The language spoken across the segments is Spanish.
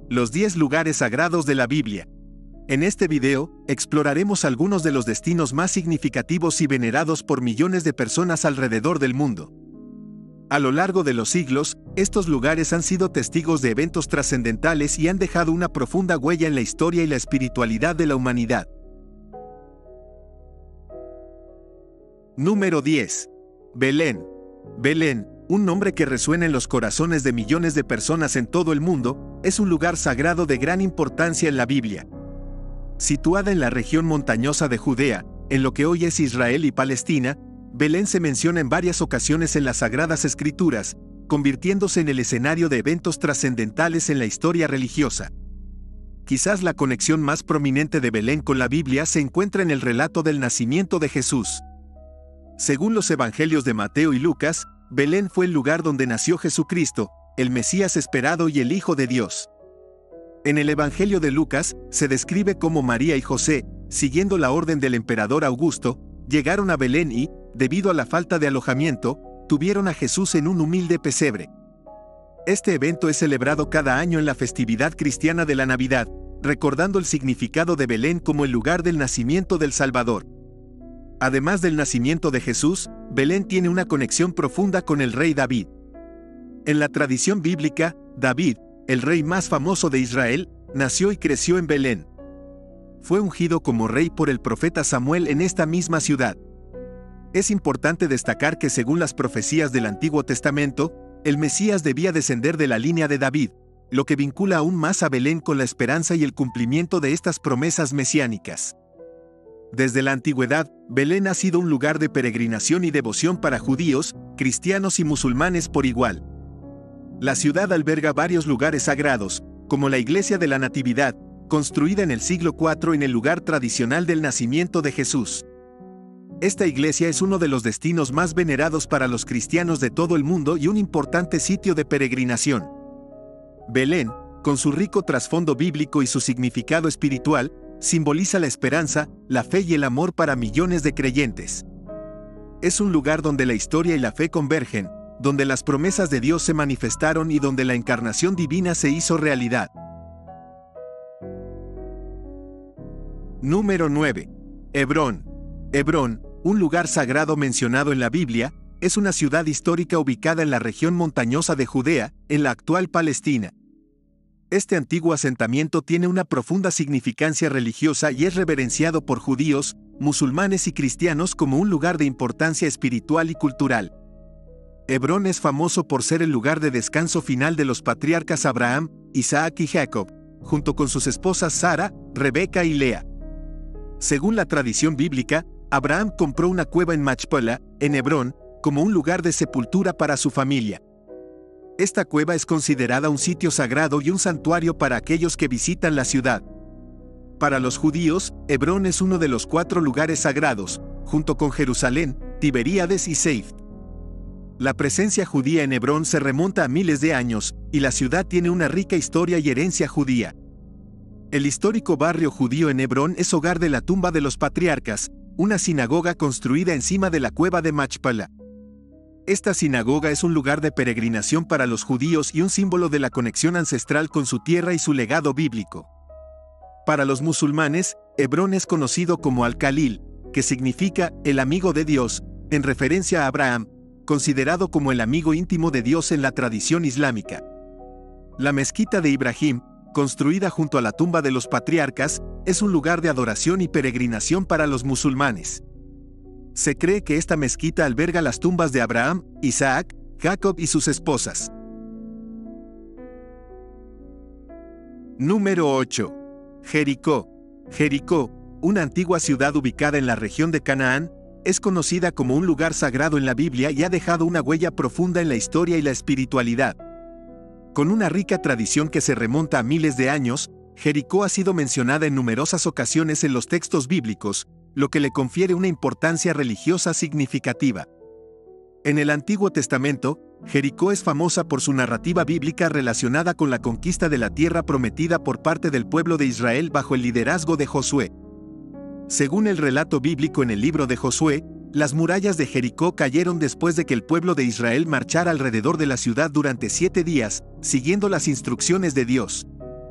Los 10 lugares sagrados de la Biblia. En este video, exploraremos algunos de los destinos más significativos y venerados por millones de personas alrededor del mundo. A lo largo de los siglos, estos lugares han sido testigos de eventos trascendentales y han dejado una profunda huella en la historia y la espiritualidad de la humanidad. Número 10. Belén. Belén, un nombre que resuena en los corazones de millones de personas en todo el mundo, es un lugar sagrado de gran importancia en la Biblia. Situada en la región montañosa de Judea, en lo que hoy es Israel y Palestina, Belén se menciona en varias ocasiones en las Sagradas Escrituras, convirtiéndose en el escenario de eventos trascendentales en la historia religiosa. Quizás la conexión más prominente de Belén con la Biblia se encuentra en el relato del nacimiento de Jesús. Según los evangelios de Mateo y Lucas, Belén fue el lugar donde nació Jesucristo, el Mesías esperado y el Hijo de Dios. En el Evangelio de Lucas, se describe cómo María y José, siguiendo la orden del emperador Augusto, llegaron a Belén y, debido a la falta de alojamiento, tuvieron a Jesús en un humilde pesebre. Este evento es celebrado cada año en la festividad cristiana de la Navidad, recordando el significado de Belén como el lugar del nacimiento del Salvador. Además del nacimiento de Jesús, Belén tiene una conexión profunda con el rey David. En la tradición bíblica, David, el rey más famoso de Israel, nació y creció en Belén. Fue ungido como rey por el profeta Samuel en esta misma ciudad. Es importante destacar que según las profecías del Antiguo Testamento, el Mesías debía descender de la línea de David, lo que vincula aún más a Belén con la esperanza y el cumplimiento de estas promesas mesiánicas. Desde la antigüedad, Belén ha sido un lugar de peregrinación y devoción para judíos, cristianos y musulmanes por igual. La ciudad alberga varios lugares sagrados, como la Iglesia de la Natividad, construida en el siglo IV en el lugar tradicional del nacimiento de Jesús. Esta iglesia es uno de los destinos más venerados para los cristianos de todo el mundo y un importante sitio de peregrinación. Belén, con su rico trasfondo bíblico y su significado espiritual, simboliza la esperanza, la fe y el amor para millones de creyentes. Es un lugar donde la historia y la fe convergen, donde las promesas de Dios se manifestaron y donde la encarnación divina se hizo realidad. Número 9. Hebrón. Hebrón, un lugar sagrado mencionado en la Biblia, es una ciudad histórica ubicada en la región montañosa de Judea, en la actual Palestina. Este antiguo asentamiento tiene una profunda significancia religiosa y es reverenciado por judíos, musulmanes y cristianos como un lugar de importancia espiritual y cultural. Hebrón es famoso por ser el lugar de descanso final de los patriarcas Abraham, Isaac y Jacob, junto con sus esposas Sara, Rebeca y Lea. Según la tradición bíblica, Abraham compró una cueva en Machpelah, en Hebrón, como un lugar de sepultura para su familia. Esta cueva es considerada un sitio sagrado y un santuario para aquellos que visitan la ciudad. Para los judíos, Hebrón es uno de los 4 lugares sagrados, junto con Jerusalén, Tiberíades y Seif. La presencia judía en Hebrón se remonta a miles de años, y la ciudad tiene una rica historia y herencia judía. El histórico barrio judío en Hebrón es hogar de la tumba de los patriarcas, una sinagoga construida encima de la cueva de Machpelah. Esta sinagoga es un lugar de peregrinación para los judíos y un símbolo de la conexión ancestral con su tierra y su legado bíblico. Para los musulmanes, Hebrón es conocido como Al-Khalil, que significa el amigo de Dios, en referencia a Abraham, considerado como el amigo íntimo de Dios en la tradición islámica. La mezquita de Ibrahim, construida junto a la tumba de los patriarcas, es un lugar de adoración y peregrinación para los musulmanes. Se cree que esta mezquita alberga las tumbas de Abraham, Isaac, Jacob y sus esposas. Número 8. Jericó. Jericó, una antigua ciudad ubicada en la región de Canaán, es conocida como un lugar sagrado en la Biblia y ha dejado una huella profunda en la historia y la espiritualidad. Con una rica tradición que se remonta a miles de años, Jericó ha sido mencionada en numerosas ocasiones en los textos bíblicos, lo que le confiere una importancia religiosa significativa. En el Antiguo Testamento, Jericó es famosa por su narrativa bíblica relacionada con la conquista de la tierra prometida por parte del pueblo de Israel bajo el liderazgo de Josué. Según el relato bíblico en el libro de Josué, las murallas de Jericó cayeron después de que el pueblo de Israel marchara alrededor de la ciudad durante 7 días, siguiendo las instrucciones de Dios.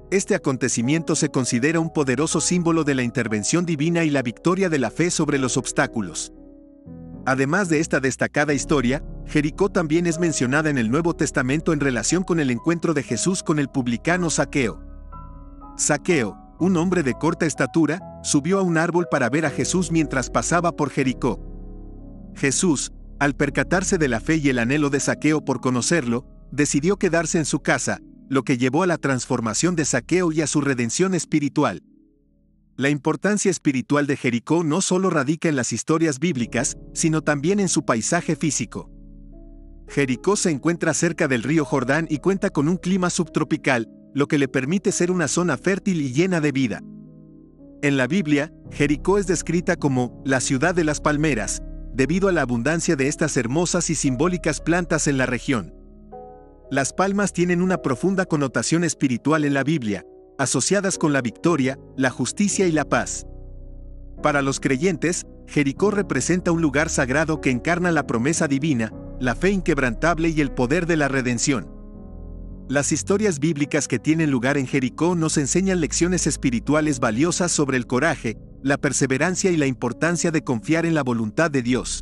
Este acontecimiento se considera un poderoso símbolo de la intervención divina y la victoria de la fe sobre los obstáculos. Además de esta destacada historia, Jericó también es mencionada en el Nuevo Testamento en relación con el encuentro de Jesús con el publicano Zaqueo. Zaqueo, un hombre de corta estatura, subió a un árbol para ver a Jesús mientras pasaba por Jericó. Jesús, al percatarse de la fe y el anhelo de Zaqueo por conocerlo, decidió quedarse en su casa, lo que llevó a la transformación de Zaqueo y a su redención espiritual. La importancia espiritual de Jericó no solo radica en las historias bíblicas, sino también en su paisaje físico. Jericó se encuentra cerca del río Jordán y cuenta con un clima subtropical, lo que le permite ser una zona fértil y llena de vida. En la Biblia, Jericó es descrita como la ciudad de las palmeras, debido a la abundancia de estas hermosas y simbólicas plantas en la región. Las palmas tienen una profunda connotación espiritual en la Biblia, asociadas con la victoria, la justicia y la paz. Para los creyentes, Jericó representa un lugar sagrado que encarna la promesa divina, la fe inquebrantable y el poder de la redención. Las historias bíblicas que tienen lugar en Jericó nos enseñan lecciones espirituales valiosas sobre el coraje, la perseverancia y la importancia de confiar en la voluntad de Dios.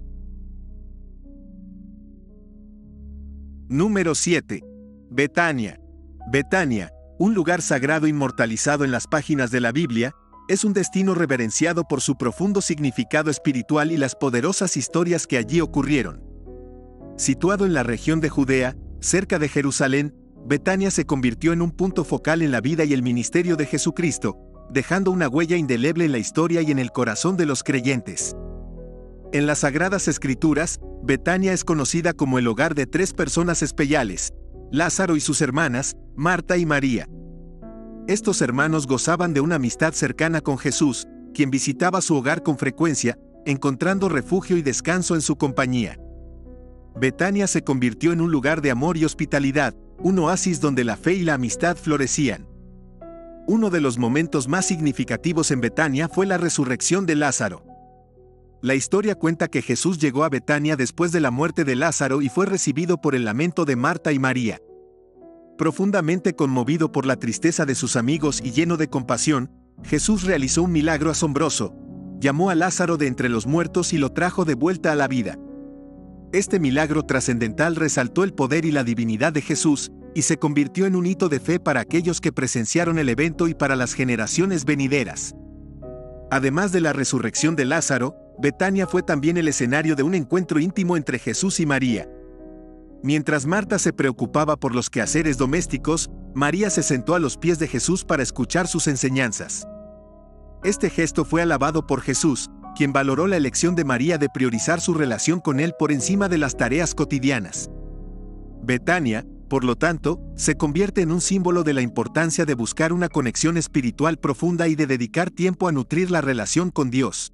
Número 7. Betania. Betania, un lugar sagrado inmortalizado en las páginas de la Biblia, es un destino reverenciado por su profundo significado espiritual y las poderosas historias que allí ocurrieron. Situado en la región de Judea, cerca de Jerusalén, Betania se convirtió en un punto focal en la vida y el ministerio de Jesucristo, dejando una huella indeleble en la historia y en el corazón de los creyentes. En las Sagradas Escrituras, Betania es conocida como el hogar de tres personas especiales: Lázaro y sus hermanas, Marta y María. Estos hermanos gozaban de una amistad cercana con Jesús, quien visitaba su hogar con frecuencia, encontrando refugio y descanso en su compañía. Betania se convirtió en un lugar de amor y hospitalidad, un oasis donde la fe y la amistad florecían. Uno de los momentos más significativos en Betania fue la resurrección de Lázaro. La historia cuenta que Jesús llegó a Betania después de la muerte de Lázaro y fue recibido por el lamento de Marta y María. Profundamente conmovido por la tristeza de sus amigos y lleno de compasión, Jesús realizó un milagro asombroso: llamó a Lázaro de entre los muertos y lo trajo de vuelta a la vida. Este milagro trascendental resaltó el poder y la divinidad de Jesús, y se convirtió en un hito de fe para aquellos que presenciaron el evento y para las generaciones venideras. Además de la resurrección de Lázaro, Betania fue también el escenario de un encuentro íntimo entre Jesús y María. Mientras Marta se preocupaba por los quehaceres domésticos, María se sentó a los pies de Jesús para escuchar sus enseñanzas. Este gesto fue alabado por Jesús, quien valoró la elección de María de priorizar su relación con él por encima de las tareas cotidianas. Betania, por lo tanto, se convierte en un símbolo de la importancia de buscar una conexión espiritual profunda y de dedicar tiempo a nutrir la relación con Dios.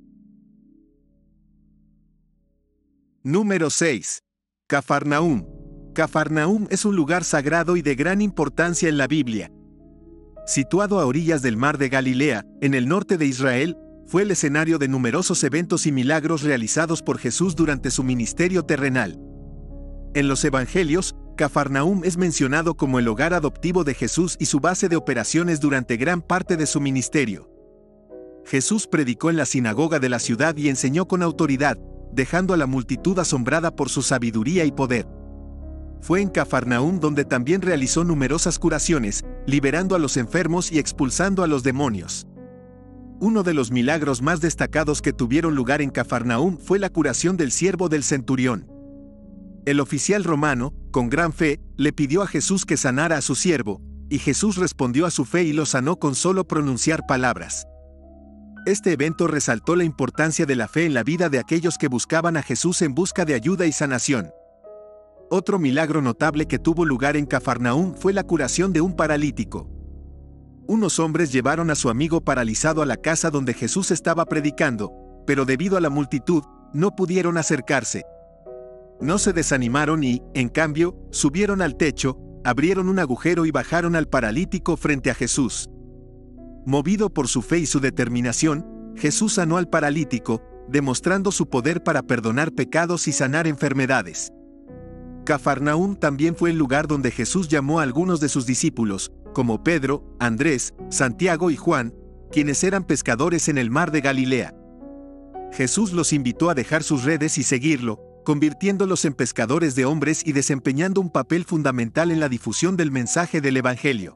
Número 6. Cafarnaúm. Cafarnaúm es un lugar sagrado y de gran importancia en la Biblia. Situado a orillas del mar de Galilea, en el norte de Israel, fue el escenario de numerosos eventos y milagros realizados por Jesús durante su ministerio terrenal. En los Evangelios, Cafarnaúm es mencionado como el hogar adoptivo de Jesús y su base de operaciones durante gran parte de su ministerio. Jesús predicó en la sinagoga de la ciudad y enseñó con autoridad, dejando a la multitud asombrada por su sabiduría y poder. Fue en Cafarnaúm donde también realizó numerosas curaciones, liberando a los enfermos y expulsando a los demonios. Uno de los milagros más destacados que tuvieron lugar en Cafarnaúm fue la curación del siervo del centurión. El oficial romano, con gran fe, le pidió a Jesús que sanara a su siervo, y Jesús respondió a su fe y lo sanó con solo pronunciar palabras. Este evento resaltó la importancia de la fe en la vida de aquellos que buscaban a Jesús en busca de ayuda y sanación. Otro milagro notable que tuvo lugar en Cafarnaúm fue la curación de un paralítico. Unos hombres llevaron a su amigo paralizado a la casa donde Jesús estaba predicando, pero debido a la multitud, no pudieron acercarse. No se desanimaron y, en cambio, subieron al techo, abrieron un agujero y bajaron al paralítico frente a Jesús. Movido por su fe y su determinación, Jesús sanó al paralítico, demostrando su poder para perdonar pecados y sanar enfermedades. Cafarnaúm también fue el lugar donde Jesús llamó a algunos de sus discípulos, como Pedro, Andrés, Santiago y Juan, quienes eran pescadores en el mar de Galilea. Jesús los invitó a dejar sus redes y seguirlo, convirtiéndolos en pescadores de hombres y desempeñando un papel fundamental en la difusión del mensaje del Evangelio.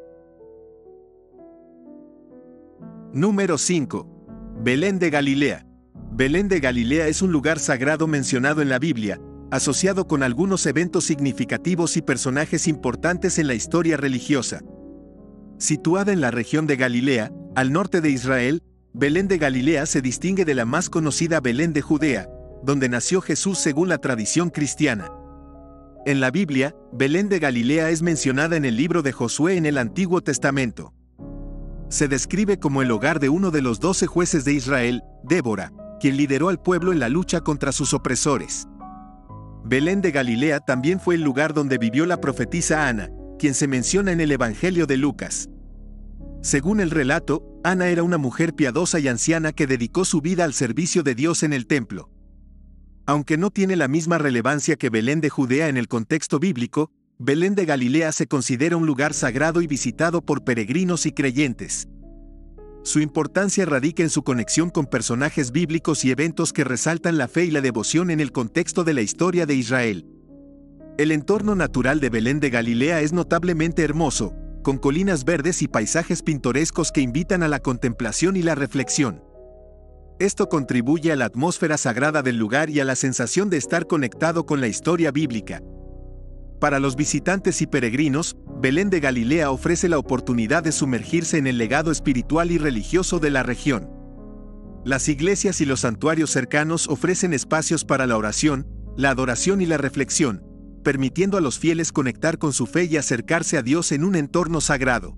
Número 5. Belén de Galilea. Belén de Galilea es un lugar sagrado mencionado en la Biblia, asociado con algunos eventos significativos y personajes importantes en la historia religiosa. Situada en la región de Galilea, al norte de Israel, Belén de Galilea se distingue de la más conocida Belén de Judea, donde nació Jesús según la tradición cristiana. En la Biblia, Belén de Galilea es mencionada en el libro de Josué en el Antiguo Testamento. Se describe como el hogar de uno de los 12 jueces de Israel, Débora, quien lideró al pueblo en la lucha contra sus opresores. Belén de Galilea también fue el lugar donde vivió la profetisa Ana, quien se menciona en el Evangelio de Lucas. Según el relato, Ana era una mujer piadosa y anciana que dedicó su vida al servicio de Dios en el templo. Aunque no tiene la misma relevancia que Belén de Judea en el contexto bíblico, Belén de Galilea se considera un lugar sagrado y visitado por peregrinos y creyentes. Su importancia radica en su conexión con personajes bíblicos y eventos que resaltan la fe y la devoción en el contexto de la historia de Israel. El entorno natural de Belén de Galilea es notablemente hermoso, con colinas verdes y paisajes pintorescos que invitan a la contemplación y la reflexión. Esto contribuye a la atmósfera sagrada del lugar y a la sensación de estar conectado con la historia bíblica. Para los visitantes y peregrinos, Belén de Galilea ofrece la oportunidad de sumergirse en el legado espiritual y religioso de la región. Las iglesias y los santuarios cercanos ofrecen espacios para la oración, la adoración y la reflexión, permitiendo a los fieles conectar con su fe y acercarse a Dios en un entorno sagrado.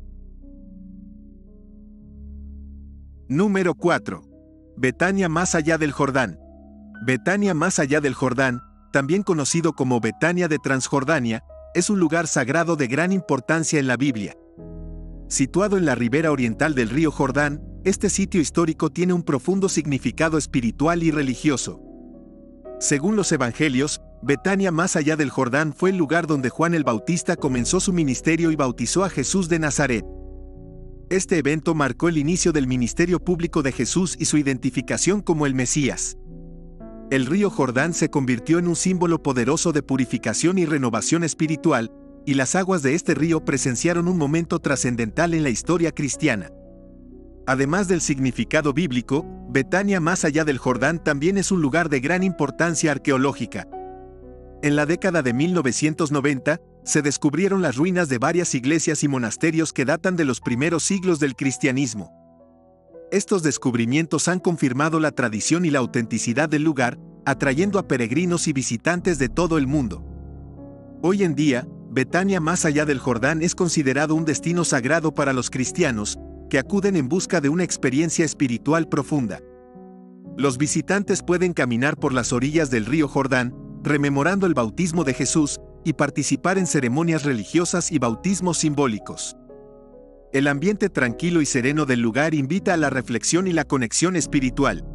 Número 4. Betania más allá del Jordán. Betania más allá del Jordán, también conocido como Betania de Transjordania, es un lugar sagrado de gran importancia en la Biblia. Situado en la ribera oriental del río Jordán, este sitio histórico tiene un profundo significado espiritual y religioso. Según los evangelios, Betania más allá del Jordán fue el lugar donde Juan el Bautista comenzó su ministerio y bautizó a Jesús de Nazaret. Este evento marcó el inicio del ministerio público de Jesús y su identificación como el Mesías. El río Jordán se convirtió en un símbolo poderoso de purificación y renovación espiritual, y las aguas de este río presenciaron un momento trascendental en la historia cristiana. Además del significado bíblico, Betania más allá del Jordán también es un lugar de gran importancia arqueológica. En la década de 1990, se descubrieron las ruinas de varias iglesias y monasterios que datan de los primeros siglos del cristianismo. Estos descubrimientos han confirmado la tradición y la autenticidad del lugar, atrayendo a peregrinos y visitantes de todo el mundo. Hoy en día, Betania más allá del Jordán es considerado un destino sagrado para los cristianos, que acuden en busca de una experiencia espiritual profunda. Los visitantes pueden caminar por las orillas del río Jordán, rememorando el bautismo de Jesús, y participar en ceremonias religiosas y bautismos simbólicos. El ambiente tranquilo y sereno del lugar invita a la reflexión y la conexión espiritual.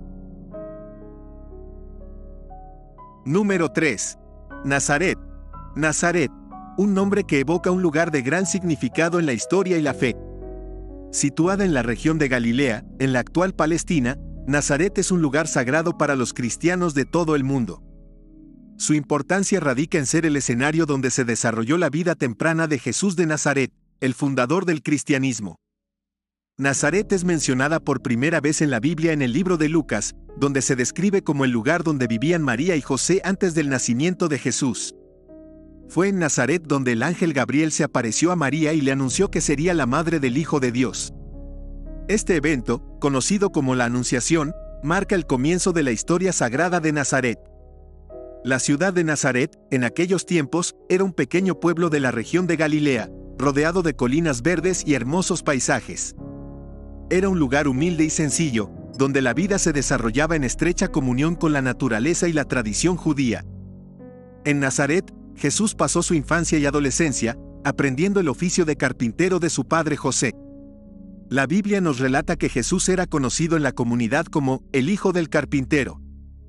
Número 3. Nazaret. Nazaret, un nombre que evoca un lugar de gran significado en la historia y la fe. Situada en la región de Galilea, en la actual Palestina, Nazaret es un lugar sagrado para los cristianos de todo el mundo. Su importancia radica en ser el escenario donde se desarrolló la vida temprana de Jesús de Nazaret, el fundador del cristianismo. Nazaret es mencionada por primera vez en la Biblia en el libro de Lucas, donde se describe como el lugar donde vivían María y José antes del nacimiento de Jesús. Fue en Nazaret donde el ángel Gabriel se apareció a María y le anunció que sería la madre del Hijo de Dios. Este evento, conocido como la Anunciación, marca el comienzo de la historia sagrada de Nazaret. La ciudad de Nazaret, en aquellos tiempos, era un pequeño pueblo de la región de Galilea, rodeado de colinas verdes y hermosos paisajes. Era un lugar humilde y sencillo, donde la vida se desarrollaba en estrecha comunión con la naturaleza y la tradición judía. En Nazaret, Jesús pasó su infancia y adolescencia, aprendiendo el oficio de carpintero de su padre José. La Biblia nos relata que Jesús era conocido en la comunidad como el Hijo del Carpintero.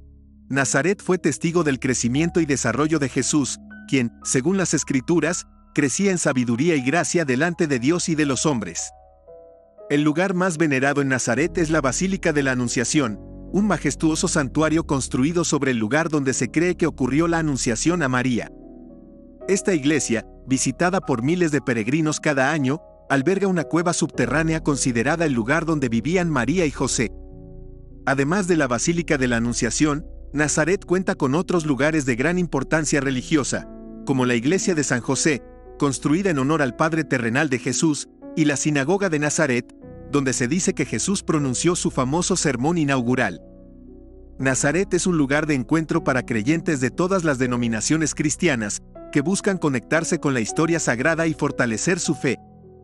Nazaret fue testigo del crecimiento y desarrollo de Jesús, quien, según las Escrituras, crecía en sabiduría y gracia delante de Dios y de los hombres. El lugar más venerado en Nazaret es la Basílica de la Anunciación, un majestuoso santuario construido sobre el lugar donde se cree que ocurrió la Anunciación a María. Esta iglesia, visitada por miles de peregrinos cada año, alberga una cueva subterránea considerada el lugar donde vivían María y José. Además de la Basílica de la Anunciación, Nazaret cuenta con otros lugares de gran importancia religiosa, como la iglesia de San José, construida en honor al Padre terrenal de Jesús, y la sinagoga de Nazaret, donde se dice que Jesús pronunció su famoso sermón inaugural. Nazaret es un lugar de encuentro para creyentes de todas las denominaciones cristianas, que buscan conectarse con la historia sagrada y fortalecer su fe.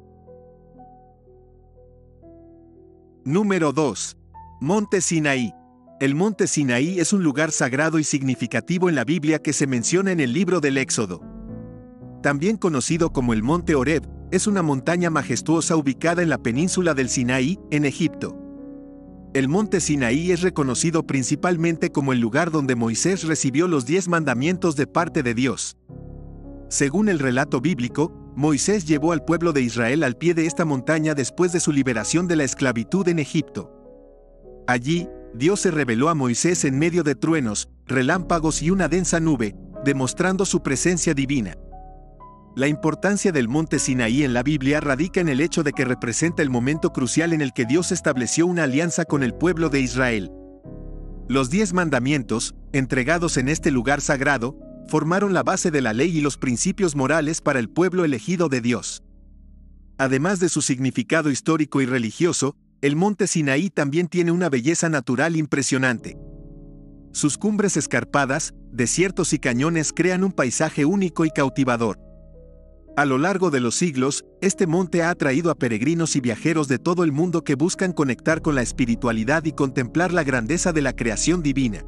Número 2. Monte Sinaí. El monte Sinaí es un lugar sagrado y significativo en la Biblia que se menciona en el libro del Éxodo. También conocido como el monte Horeb, es una montaña majestuosa ubicada en la península del Sinaí, en Egipto. El monte Sinaí es reconocido principalmente como el lugar donde Moisés recibió los 10 mandamientos de parte de Dios. Según el relato bíblico, Moisés llevó al pueblo de Israel al pie de esta montaña después de su liberación de la esclavitud en Egipto. Allí, Dios se reveló a Moisés en medio de truenos, relámpagos y una densa nube, demostrando su presencia divina. La importancia del monte Sinaí en la Biblia radica en el hecho de que representa el momento crucial en el que Dios estableció una alianza con el pueblo de Israel. Los 10 mandamientos, entregados en este lugar sagrado, formaron la base de la ley y los principios morales para el pueblo elegido de Dios. Además de su significado histórico y religioso, el monte Sinaí también tiene una belleza natural impresionante. Sus cumbres escarpadas, desiertos y cañones crean un paisaje único y cautivador. A lo largo de los siglos, este monte ha atraído a peregrinos y viajeros de todo el mundo que buscan conectar con la espiritualidad y contemplar la grandeza de la creación divina.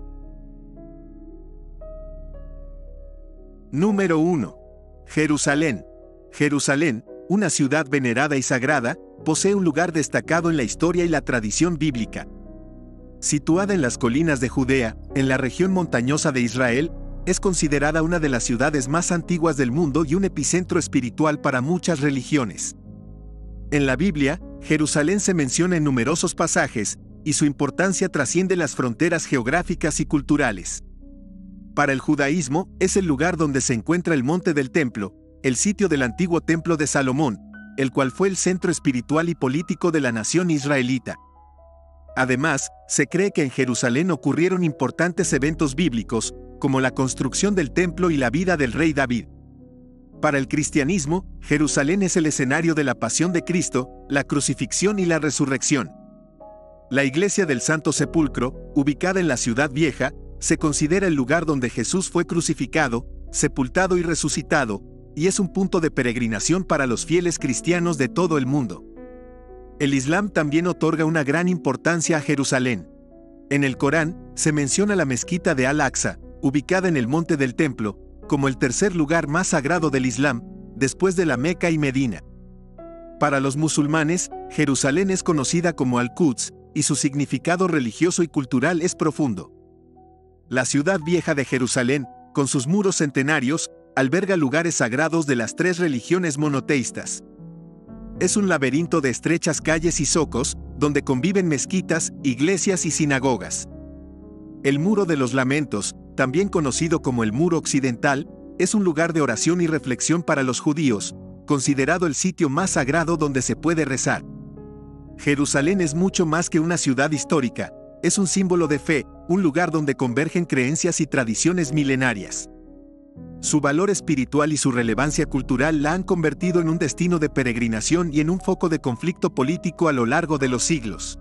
Número 1. Jerusalén. Jerusalén, una ciudad venerada y sagrada, posee un lugar destacado en la historia y la tradición bíblica. Situada en las colinas de Judea, en la región montañosa de Israel, es considerada una de las ciudades más antiguas del mundo y un epicentro espiritual para muchas religiones. En la Biblia, Jerusalén se menciona en numerosos pasajes, y su importancia trasciende las fronteras geográficas y culturales. Para el judaísmo, es el lugar donde se encuentra el Monte del Templo, el sitio del antiguo Templo de Salomón, el cual fue el centro espiritual y político de la nación israelita. Además, se cree que en Jerusalén ocurrieron importantes eventos bíblicos, como la construcción del templo y la vida del rey David. Para el cristianismo, Jerusalén es el escenario de la pasión de Cristo, la crucifixión y la resurrección. La iglesia del Santo Sepulcro, ubicada en la Ciudad Vieja, se considera el lugar donde Jesús fue crucificado, sepultado y resucitado, y es un punto de peregrinación para los fieles cristianos de todo el mundo. El Islam también otorga una gran importancia a Jerusalén. En el Corán, se menciona la mezquita de Al-Aqsa, ubicada en el monte del templo, como el tercer lugar más sagrado del Islam, después de la Meca y Medina. Para los musulmanes, Jerusalén es conocida como Al-Quds, y su significado religioso y cultural es profundo. La ciudad vieja de Jerusalén, con sus muros centenarios, alberga lugares sagrados de las 3 religiones monoteístas. Es un laberinto de estrechas calles y zocos, donde conviven mezquitas, iglesias y sinagogas. El Muro de los Lamentos, también conocido como el Muro Occidental, es un lugar de oración y reflexión para los judíos, considerado el sitio más sagrado donde se puede rezar. Jerusalén es mucho más que una ciudad histórica, es un símbolo de fe, un lugar donde convergen creencias y tradiciones milenarias. Su valor espiritual y su relevancia cultural la han convertido en un destino de peregrinación y en un foco de conflicto político a lo largo de los siglos.